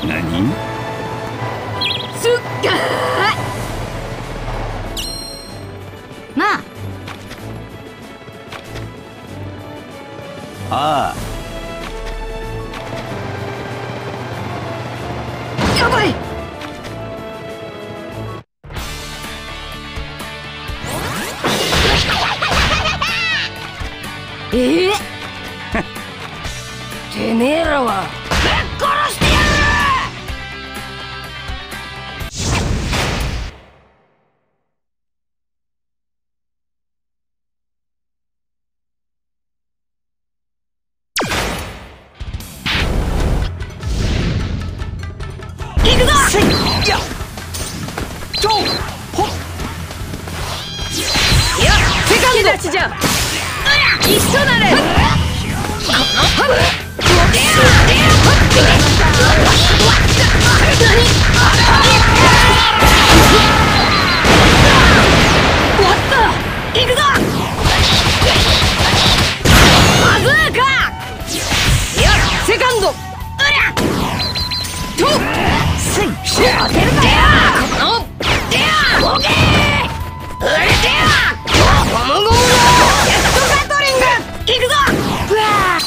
何？ すっがー。まあ。 ああ。 やばい。てめえらはぶっ殺してやる。行くぞ。 やっちょほっいやセカンド立ちじゃ一緒だね。このハム終わった。行くぞ。バズーカ。いやセカンドとスイ当てるかよ。このボケー売れてやゴムゴムのジェットガトリング。行くぞ。うわ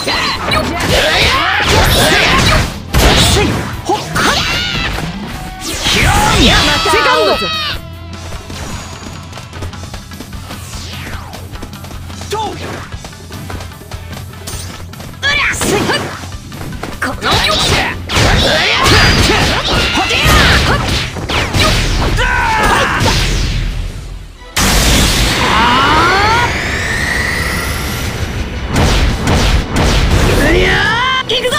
スイほっかいやセカンドちょスイこの行くぞ。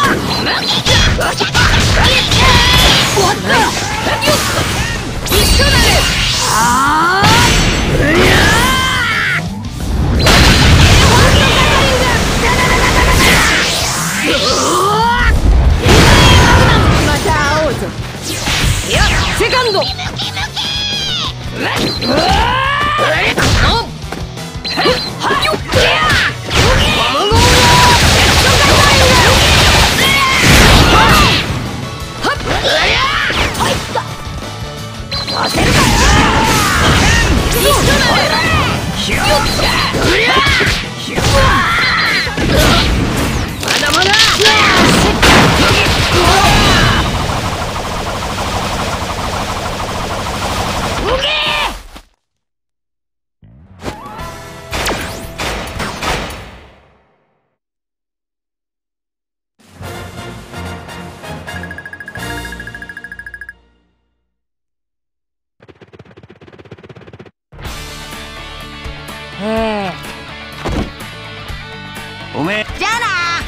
終わった。一緒だね。ああまた会おうぞ。いやセカンドまだまだ。 おめえじゃあな。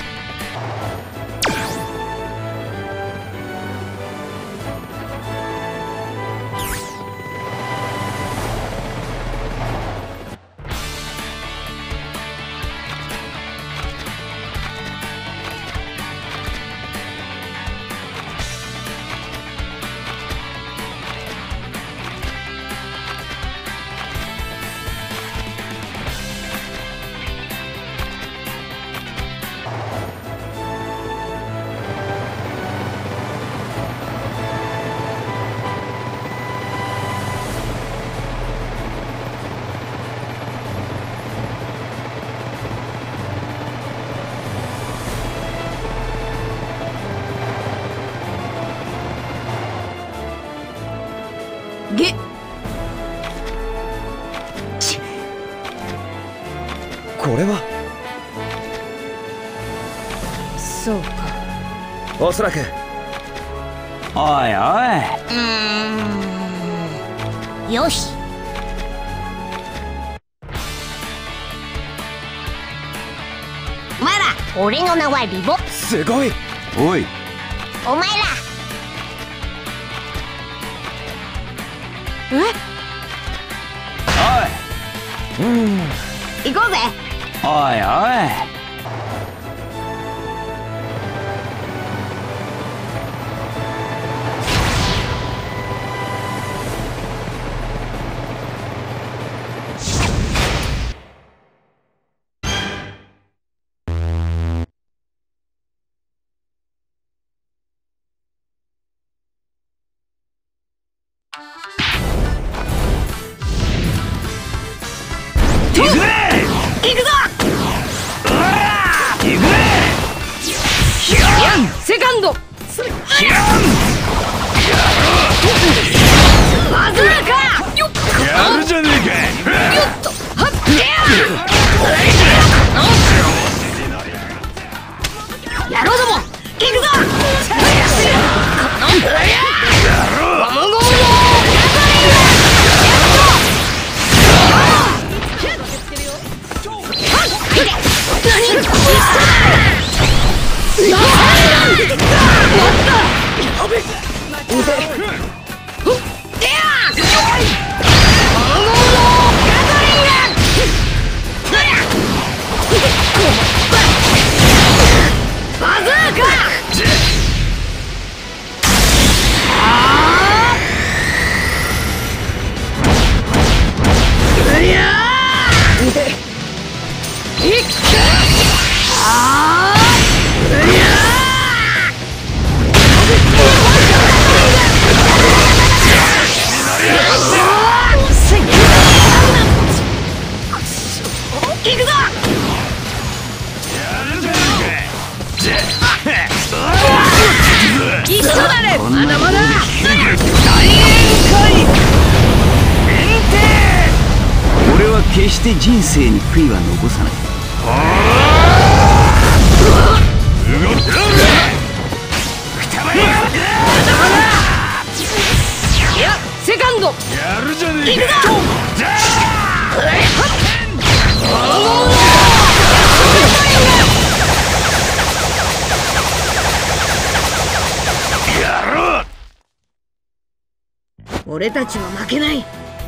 げこれはそうか。 おそらくおいおい。 よし。 お前ら、俺の名はリボ。 すごい。 おいお前ら、 行こうぜ。 おいおい。 セカンドバズーカよっやるじゃねえか。 よっとはっやろうども行くぞゴムゴムのまだまだ大宴会俺は決して人生に悔いは残さない。 いやセカンドやるじゃねえか。 俺たちは負けない。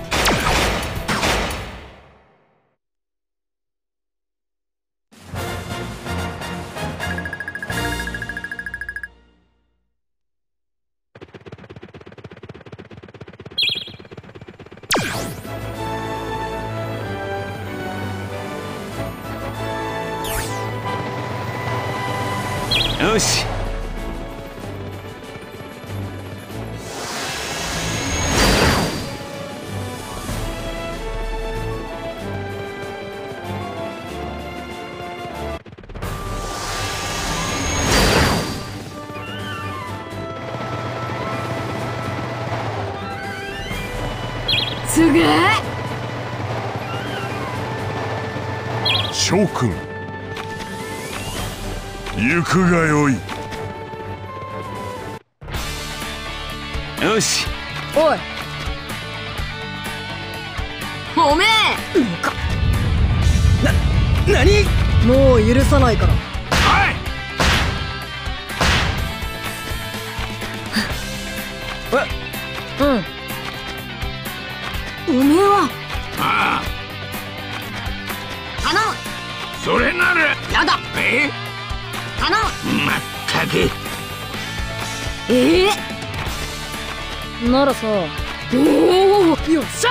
よし。 すげえ。 諸君、行くがよい。 よし。 おいおめえ何？ もう許さないから。うんおめえはあ頼むあ、それなら。 やだえ？ 頼むまったく。 ならさおおよっしゃ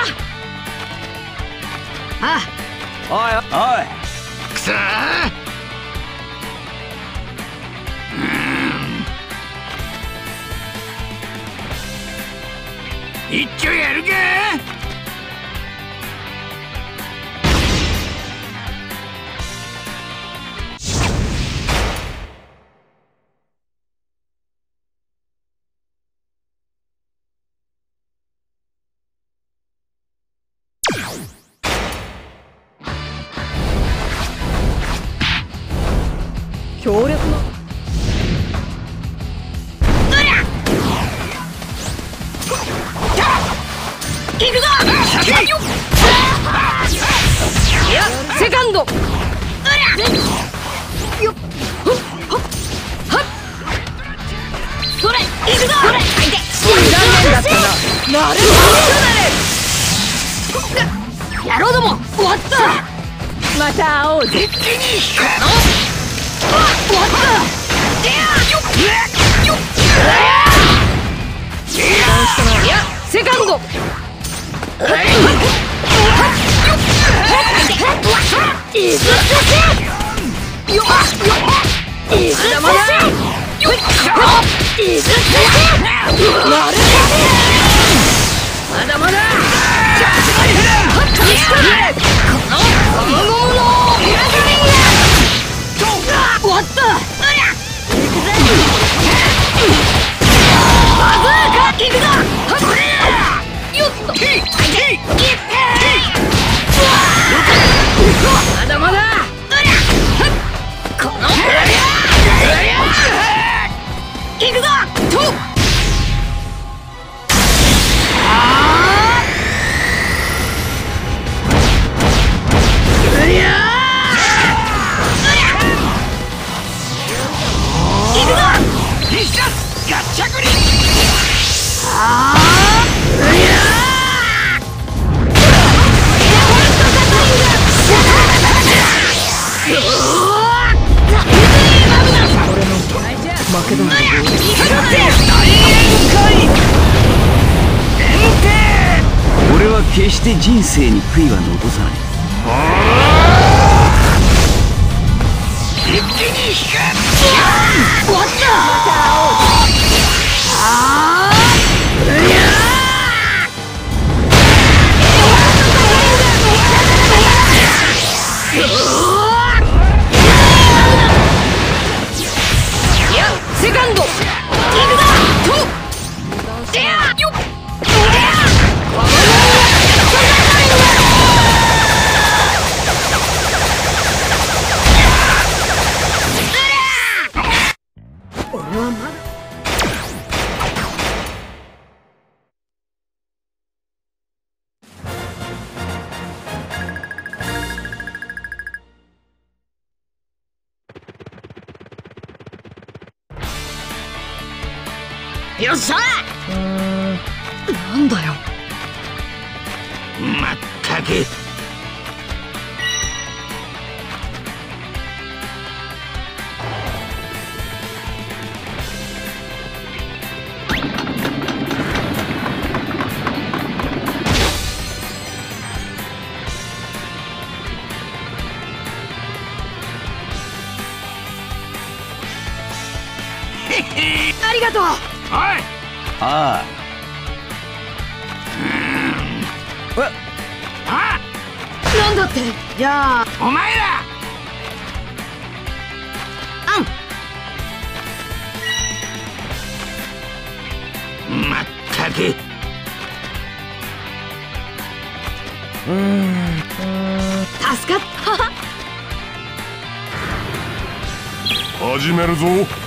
あおいおい。くそー。一丁やるか。 強烈な行くぞいやセカンドよっはっそれ行くぞそれ残念だったな。なるほどやろうども終わったまた会おうぜ。一気に終わったいやセカンドまだまだ終わった行くぞと負けだ。 俺は決して人生に悔いは残さない。 一気に引く終わセカンド行くぞとでやよっよっしゃなんだよまったくありがとうおいああ。 なんだってじゃあお前らまったく助かった始めるぞ。